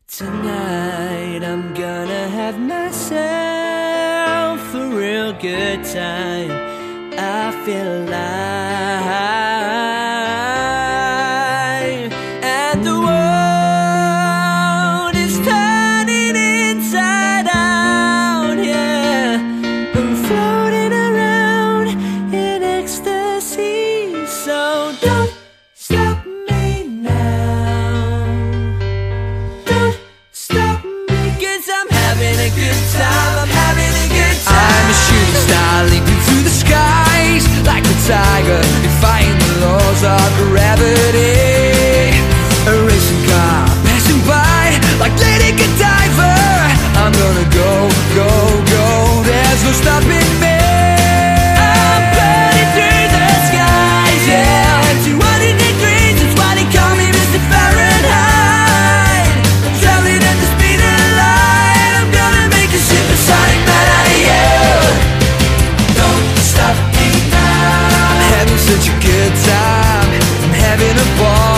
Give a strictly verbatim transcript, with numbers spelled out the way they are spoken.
Tonight I'm gonna have myself a real good time. I feel alive, and the world is turning inside out, yeah. I'm floating around in ecstasy, so don't stop me now. Don't stop me, 'cause I'm having a good time. I'm having a good time. I'm a shooting star leaping through the skies like a tiger, defying the laws of gravity. A racing car passing by like Lady Godiva. I'm gonna go, go, go. There's no stopping me. I'm burning through the skies, yeah. two hundred degrees, that's why they call me Mister Fahrenheit. I'm traveling at the speed of light. I'm gonna make a supersonic man out of you. Don't stop me now. I'm having such a good time. I'm having a ball.